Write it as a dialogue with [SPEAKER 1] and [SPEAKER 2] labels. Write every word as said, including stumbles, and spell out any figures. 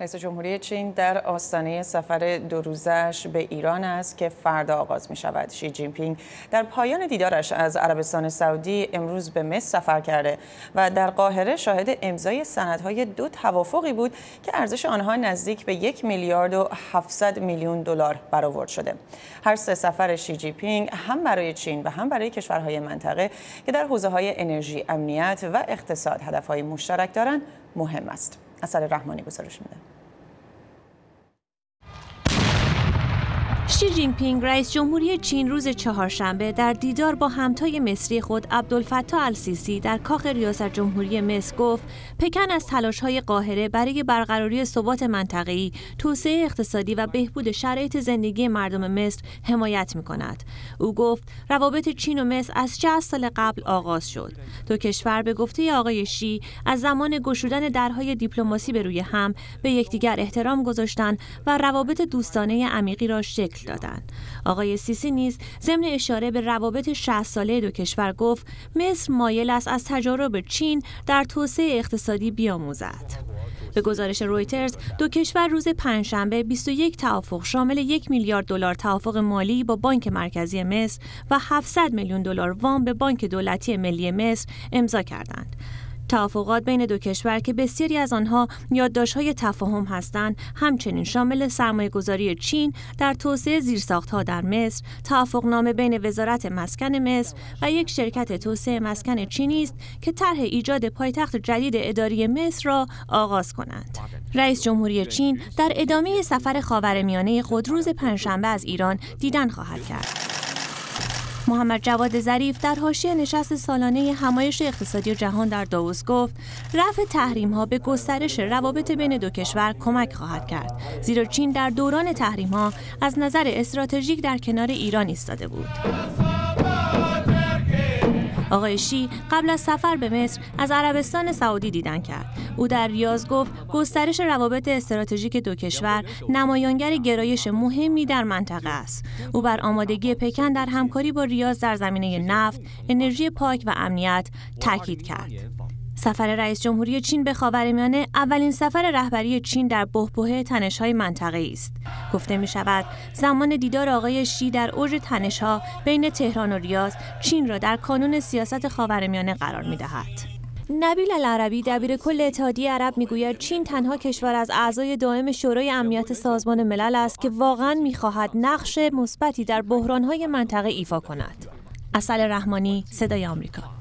[SPEAKER 1] رئیس جمهوری چین در آستانه سفر دو روزش به ایران است که فردا آغاز می شود. شی جین پینگ در پایان دیدارش از عربستان سعودی امروز به مصر سفر کرده و در قاهره شاهد امضای سندهای دو توافقی بود که ارزش آنها نزدیک به یک میلیارد و هفتصد میلیون دلار برآورد شده. هر سه سفر شی جین پینگ هم برای چین و هم برای کشورهای منطقه که در حوزه‌های انرژی، امنیت و اقتصاد هدف‌های مشترک دارند مهم است. اصل رحمانی گزارش میده.
[SPEAKER 2] شی جین پینگ رئیس جمهوری چین روز چهارشنبه در دیدار با همتای مصری خود عبدالفتاح السیسی در کاخ ریاست جمهوری مصر گفت پکن از تلاش‌های قاهره برای برقراری ثبات منطقه‌ای، توسعه اقتصادی و بهبود شرایط زندگی مردم مصر حمایت می‌کند. او گفت روابط چین و مصر از شصت سال قبل آغاز شد. دو کشور به گفته آقای شی از زمان گشودن درهای دیپلماسی به روی هم به یکدیگر احترام گذاشتند و روابط دوستانه عمیقی را شکل دادند. آقای سیسی نیز ضمن اشاره به روابط شصت ساله دو کشور گفت مصر مایل است از تجارب چین در توسعه اقتصادی بیاموزد. به گزارش رویترز دو کشور روز پنجشنبه بیست و یک توافق شامل یک میلیارد دلار توافق مالی با بانک مرکزی مصر و هفتصد میلیون دلار وام به بانک دولتی ملی مصر امضا کردند. توافقات بین دو کشور که بسیاری از آنها یادداشت‌های تفاهم هستند، همچنین شامل سرمایه‌گذاری چین در توسعه زیرساخت‌ها در مصر، توافقنامه بین وزارت مسکن مصر و یک شرکت توسعه مسکن چینی است که طرح ایجاد پایتخت جدید اداری مصر را آغاز کنند. رئیس جمهوری چین در ادامه سفر خاورمیانه خود روز پنجشنبه از ایران دیدن خواهد کرد. محمد جواد ظریف در حاشیه نشست سالانه همایش اقتصادی جهان در داووس گفت رفع تحریم‌ها به گسترش روابط بین دو کشور کمک خواهد کرد، زیرا چین در دوران تحریم‌ها از نظر استراتژیک در کنار ایران ایستاده بود. آقای شی قبل از سفر به مصر از عربستان سعودی دیدن کرد. او در ریاض گفت گسترش روابط استراتژیک دو کشور نمایانگر گرایش مهمی در منطقه است. او بر آمادگی پکن در همکاری با ریاض در زمینه نفت، انرژی پاک و امنیت تاکید کرد. سفر رئیس جمهوری چین به خاورمیانه اولین سفر رهبری چین در بحبوحه تنش‌های منطقه‌ای است. گفته می‌شود زمان دیدار آقای شی در اوج تنش‌ها بین تهران و ریاض چین را در کانون سیاست خاورمیانه قرار می‌دهد. نبیل العربی دبیرکل اتحادیه عرب میگوید چین تنها کشور از اعضای دائم شورای امنیت سازمان ملل است که واقعاً می‌خواهد نقش مثبتی در بحران‌های منطقه ایفا کند. اصل رحمانی، صدای آمریکا.